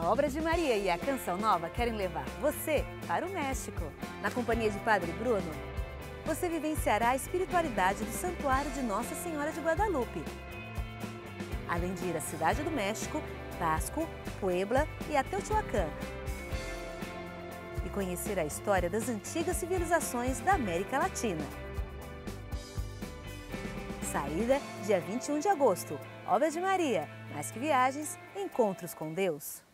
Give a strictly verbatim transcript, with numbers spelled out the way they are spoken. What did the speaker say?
A Obra de Maria e a Canção Nova querem levar você para o México. Na companhia de Padre Bruno, você vivenciará a espiritualidade do Santuário de Nossa Senhora de Guadalupe. Além de ir à Cidade do México, Tasco, Puebla e até Teotihuacan. E conhecer a história das antigas civilizações da América Latina. Saída dia vinte e um de agosto. Obra de Maria, mais que viagens, encontros com Deus.